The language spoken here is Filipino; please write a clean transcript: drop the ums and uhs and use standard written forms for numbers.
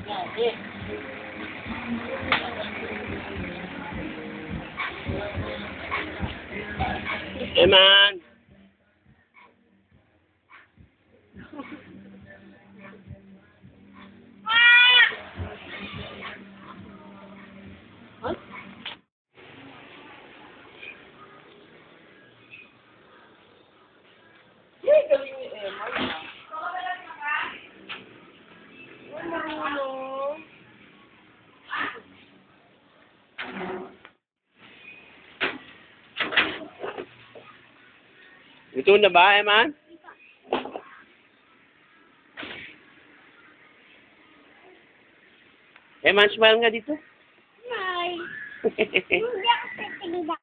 Eman! Ito na ba, Eman? Eman, smile nga dito. Hi. Hindi ako titigil.